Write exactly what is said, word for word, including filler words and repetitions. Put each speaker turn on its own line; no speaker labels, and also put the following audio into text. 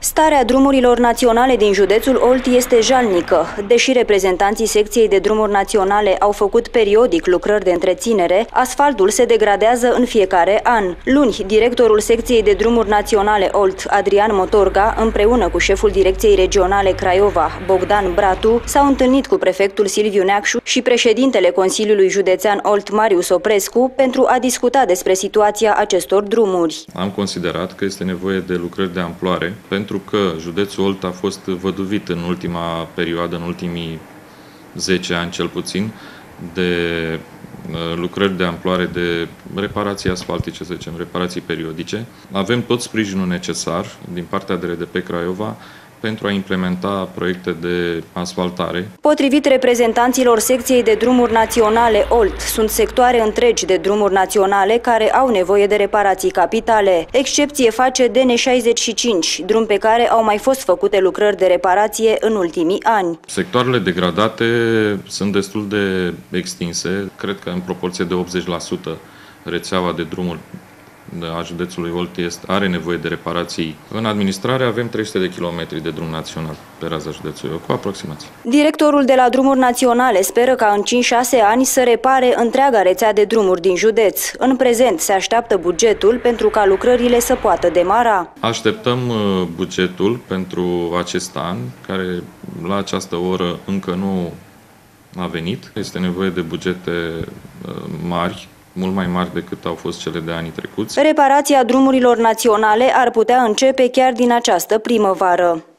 Starea drumurilor naționale din județul Olt este jalnică. Deși reprezentanții secției de drumuri naționale au făcut periodic lucrări de întreținere, asfaltul se degradează în fiecare an. Luni, directorul secției de drumuri naționale Olt, Adrian Motorga, împreună cu șeful direcției regionale Craiova, Bogdan Bratu, s-au întâlnit cu prefectul Silviu Neacșu și președintele Consiliului Județean Olt, Marius Oprescu, pentru a discuta despre situația acestor drumuri.
Am considerat că este nevoie de lucrări de amploare, pentru că județul Olt a fost văduvit în ultima perioadă, în ultimii zece ani cel puțin, de lucrări de amploare de reparații asfaltice, să zicem, reparații periodice. Avem tot sprijinul necesar din partea D R D P Craiova pentru a implementa proiecte de asfaltare.
Potrivit reprezentanților secției de drumuri naționale Olt, sunt sectoare întregi de drumuri naționale care au nevoie de reparații capitale. Excepție face D N șaizeci și cinci, drum pe care au mai fost făcute lucrări de reparație în ultimii ani.
Sectoarele degradate sunt destul de extinse, cred că în proporție de optzeci la sută rețeaua de drumuri a județului Olt este, are nevoie de reparații. În administrare avem trei sute de kilometri de drum național pe raza județului Olt, cu aproximație.
Directorul de la Drumuri Naționale speră ca în cinci șase ani să repare întreaga rețea de drumuri din județ. În prezent se așteaptă bugetul pentru ca lucrările să poată demara.
Așteptăm bugetul pentru acest an, care la această oră încă nu a venit. Este nevoie de bugete mari, mult mai mari decât au fost cele de anii trecuți.
Reparația drumurilor naționale ar putea începe chiar din această primăvară.